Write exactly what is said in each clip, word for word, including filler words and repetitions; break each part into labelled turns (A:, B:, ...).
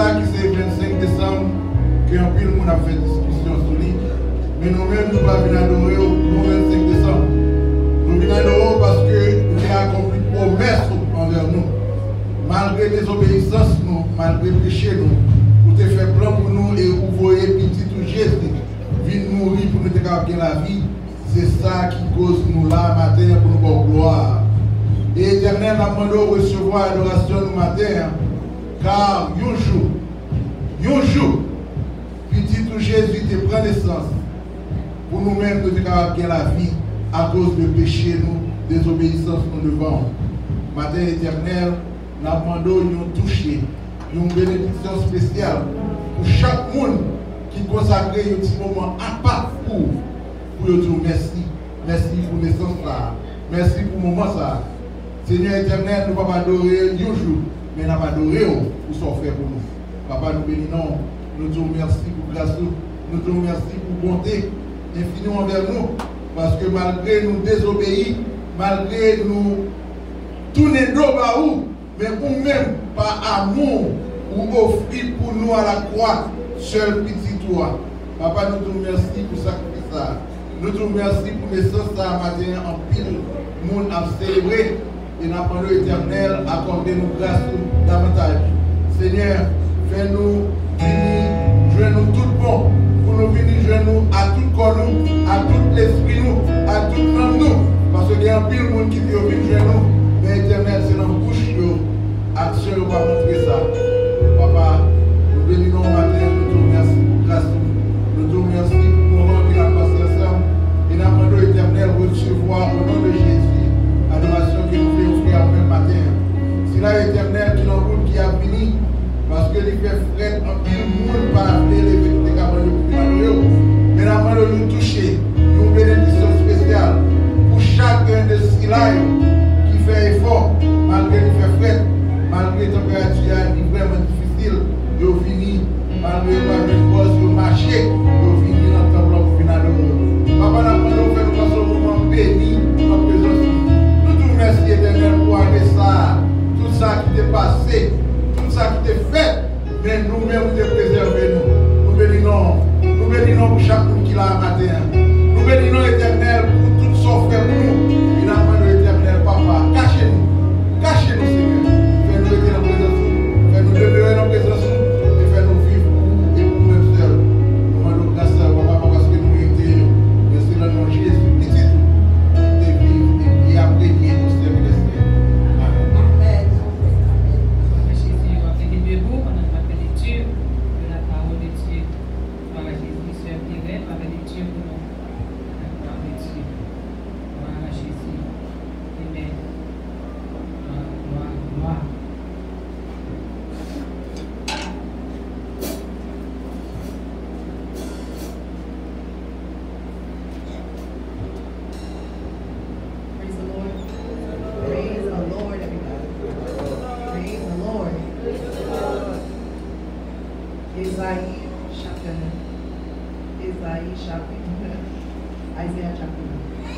A: ça qui c'est le vingt-cinq décembre, qu'un pile monde a fait discussion sur lui. Mais nous-mêmes, nous ne pouvons pas adorer le vingt-cinq décembre. Nous venons adorer parce qu'il a accompli une promesse envers nous. Malgré désobéissance, nous, malgré péché, nous, vous avez fait plan pour nous et vous voyez petit tout Jésus vient mourir pour nous décarrer la vie. C'est ça qui cause nous là matin pour nous avoir gloire. Et Éternel a demandé de recevoir l'adoration nous matin, car un jour, un jour, petit tout Jésus te prend naissance pour nous-mêmes nous décarrer la vie à cause de péché, nous, désobéissance nous devant. Matin éternel, nous demandons de toucher une bénédiction spéciale pour chaque monde qui consacre un petit moment à part pour, pour dire merci. Merci pour naissance là. Merci pour le moment ça. Seigneur éternel, nous ne pouvons pas adorer un jour, mais nous pas adorer pour ce qu'on fait pour nous. Papa, nous bénissons, nous disons merci pour grâce, nous disons merci pour bonté infinie envers nous, parce que malgré nous désobéir, malgré nous tourner dos à vous, mais ou même par amour, ou offrir pour nous à la croix, seul petit toi. Papa, nous te remercions pour sacrifice ça. Nous te remercions pour naissance ça matin en pile, monde à célébrer. Et nous appelons l'éternel, accordez-nous grâce davantage. Seigneur, fais-nous venir, joignez-nous tout bon, pour nous venir joindre à tout corps nous, à tout l'esprit nous, à tout l'âme nous. Parce qu'il y a un pile monde qui vient venir joindre nous. Mais éternel, c'est dans la bouche, action, on va montrer ça. Papa, nous bénissons matin, nous te remercions pour grâce. Nous te remercions pour le moment qu'il a passé ensemble. Et nous demandons l'éternel recevoir au nom de Jésus l'adoration que nous voulons offrir en même matin. C'est là l'éternel qui nous roule, qui a fini, parce que les fait frais en pile monde pas appeler les vérités capables de pouvoir. Mais nous demandons de nous toucher, une bénédiction spéciale pour chacun de ces lives qui fait effort, malgré les faits frais, malgré la température qui est vraiment difficile, de finir, malgré les bosses de marché, de finir dans le temple pour finir de Papa, nous avons fait nous passer un moment béni en présence. Nous te remercions éternel pour aller ça, tout ça qui t'est passé, tout ça qui t'est fait, mais nous-mêmes nous te préserver nous. Nous bénissons, nous bénissons pour chaque monde qui l'a matin. Nous bénissons éternel pour tout ce qu'on fait pour nous. Et nous demandons éternel, papa, cachez-nous, cachez-nous Seigneur. Fais-nous être dans la présence, fais-nous demeurer dans la présence et fais-nous vivre pour nous et pour nous seuls. Nous demandons grâce à papa parce que nous étions, mais c'est le nom de Jésus, petit tout, de vivre et après qui est au service de Dieu. Amen.
B: Jésus, on va faire debout pendant la lecture de la parole de Dieu. Par Jésus, Sœur Pierrette, par la lecture pour nous. La parole de Dieu. Gloire à Jésus. Amen. Gloire, gloire.
C: Praise the Lord. Praise the Lord, everybody. Praise the Lord. Isaïe chapitre. Isaïe chapitre. Isaiah chapitre.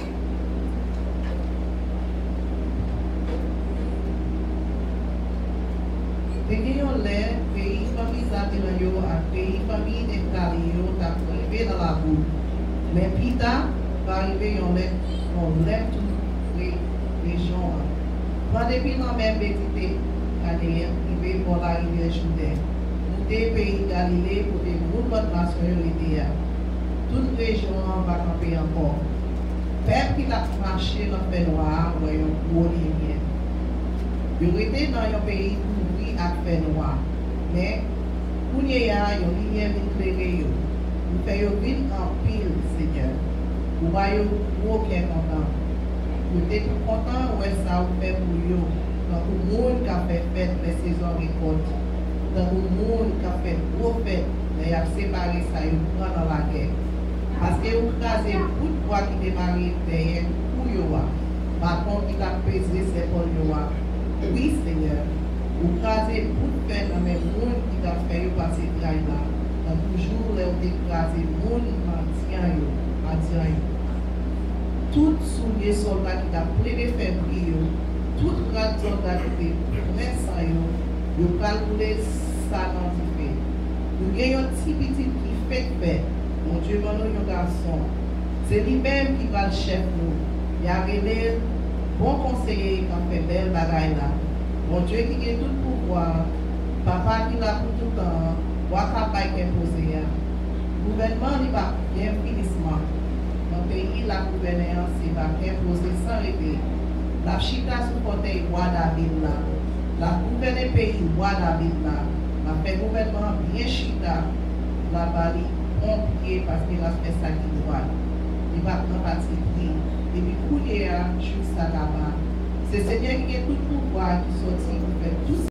C: Peguei o lé, pays famille Zabilanyo, a pays famille Neptalio, t'a privé dans la boue. Mais Pita va arriver en lait, on lève toutes les régions. Quand depuis la même médité, Ghanéen, privé pour la rivière Jourdain. Nous des pays Galilée pour des groupes de nationalité. Toute région va camper encore. Peuple qui a marché dans le fait noir, voyons gros lumière. Ils étaient dans un pays couvert avec fait noir. Mais, pour y avoir une lumière éclairée, nous faisons vite en pile, Seigneur. Nous voyons gros qui est content. Nous sommes tout contents de ça vous fait pour vous. Dans le monde qui a fait fête les saisons récoltes. Dans le monde qui a fait gros fête, mais il a séparé ça et vous prend dans la guerre. Parce que vous crasez tout le poids qui démarre derrière pour vous. Par contre, il a pesé ses épaules. Oui, Seigneur. Vous crasez tout le fait dans le monde qui a fait passer trail là. Dans toujours, là, vous écrasez le monde entier. Tout soulier soldat qui a plein de février, tout grade soldat qui est médecin, Yo pral rouler ça dans du fait. Nous gagnons un petit petit qui fait fait. Mon Dieu, mon un garçon. C'est lui-même qui va le chef nous. Il a révélé bon conseiller qui a fait belle bagaille là. Mon Dieu qui a tout pouvoir. Papa qui l'a pour tout le temps. Voir travail qui est posé. Le gouvernement il va bien finissement. Dans le pays, la gouvernance va imposer sans répit. La chita sous côté roi David là. La gouverner pays roi David là. La fait gouvernement bien chita. La bali pompier parce qu'il a fait ça qui doit. Il va prendre parti pris. Et puis couiller à juste ça là-bas. C'est Seigneur qui a tout pouvoir qui sortit pour faire tout ça.